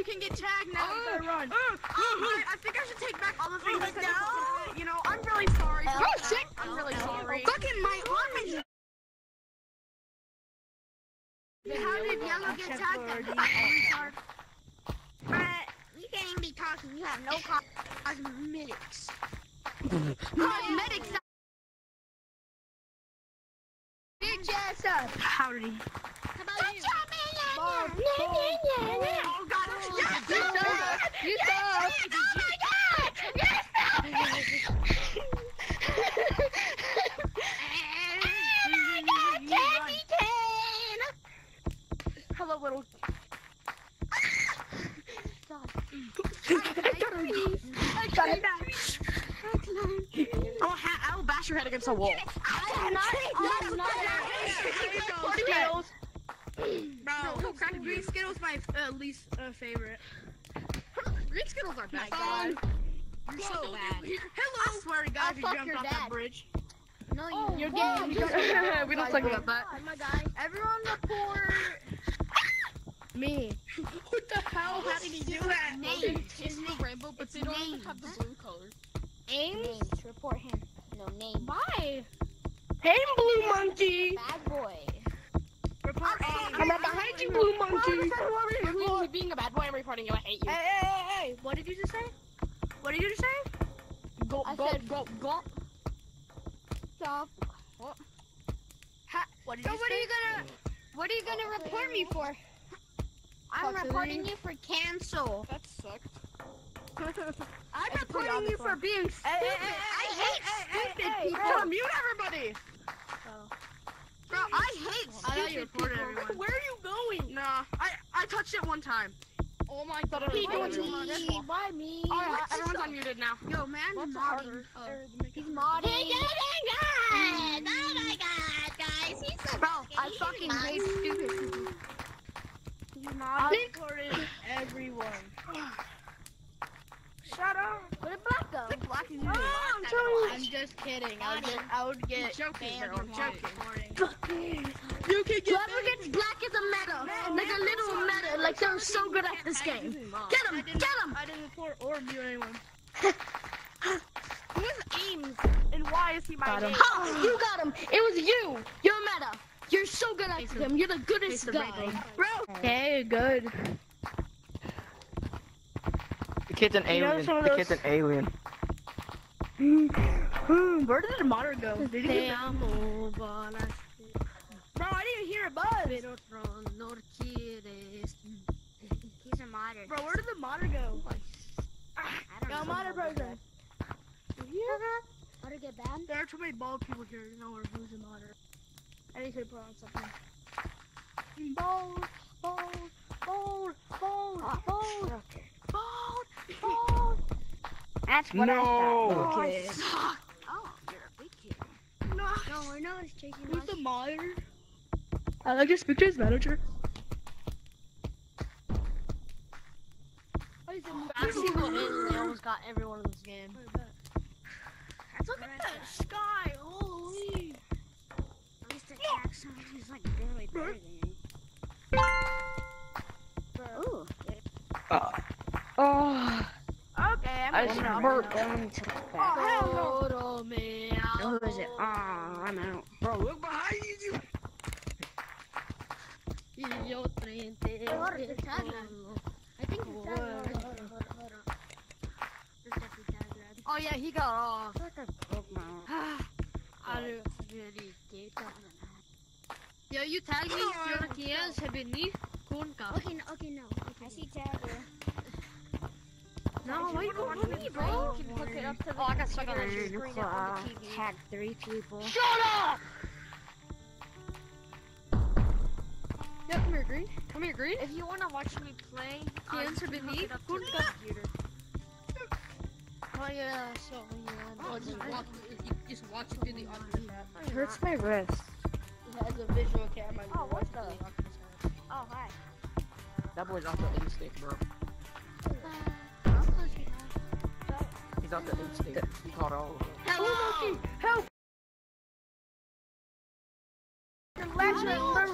can get tagged now. Run. I think I should take back all the things I said. You know, I'm really sorry. Oh, shit. I'm really sorry. Fucking my arm. How did Yellow get tagged? You can't even be talking. You have no cosmetics. Cosmetics. Bitch ass up. Howdy. How about you? Oh God! You suck. Oh my God! Yes! Candy cane! Hello, little. I'll bash your head against a wall. I'm not. Bro, Green Skittles my least favorite. Green Skittles are bad. You're so bad. Hello. I swear to God, you jumped off that bridge. No, You're gay. We don't talk about that. My guy. Everyone report me. What the hell? How did he do that? It's the rainbow, but they don't even have the blue color. Names. Report him. No name. Why? Hey, Blue Monkey. Bad boy. Report I'm right behind you, Blue Monkey. You're being a bad boy. I'm reporting you. I hate you. Hey. What did you just say? What did you just say? Go. Stop. What did So you say? what are you gonna report me for? I'm reporting you for cancel. That sucked. I'm reporting you for being stupid. I hate stupid people. Mute everybody. Bro, I hate stupid people. Where are you going? Nah, I touched it one time. Oh my God. Why me? Alright, everyone's unmuted now. Yo, man, What's modding. harder? He's modding. Oh my God, guys, he's so. Bro, I fucking hate stupid people. I reported everyone. Shut up. Where did Black go? Black is I'm just kidding. I would get joking, banned bro, from joking. reporting. You can get Whoever gets Black is a meta. Like a little meta. Like they're so good at this game. Get him! Get him! I didn't report or mute anyone. Who is Ames and why is he my name? Ha! You got him! It was you! You're meta. You're so good at him. You're the goodest guy. Bro! Okay, good. The kid's an alien. The kid's an alien. Where did the monitor go? Did he get Bro, I didn't hear a buzz. He's a modder. Bro, where did the monitor go? Yo, monitor person. How to get banned? There are too many bald people here to know who's a monitor. I need to put on something. Bold. That's what No. I thought. Oh, you're a big kid. No, we're not taking who's the monitor? I like to speak to his manager. Basketball hit and they almost got everyone in this game. Look at that sky, holy! Mr. Jackson, he's like really better than you. Ooh. Oh. Okay, I just burped. Oh, hell no! Who is it? I'm out. Bro, look behind you. I think Oh yeah, he got off. Yo, you tag me. Yo, Kia se veni con ka. Okay, no. I see Jagger. No, why you going to me, bro? You can hook it up to the. Oh, I got stuck on the screen on the TV. Tag 3 people. Shut up! Yep, come here, Green. Come here, Green. If you wanna watch me play, Kia se veni con ka. Oh yeah, so yeah. Oh, just watch it in the Oculus app. It hurts my wrist. It has a visual camera. Oh, what the? Oculus app. Oh, hi. That boy's off the instinct, bro. He's off the instinct. He caught all of them. Hello! Help! Your legs are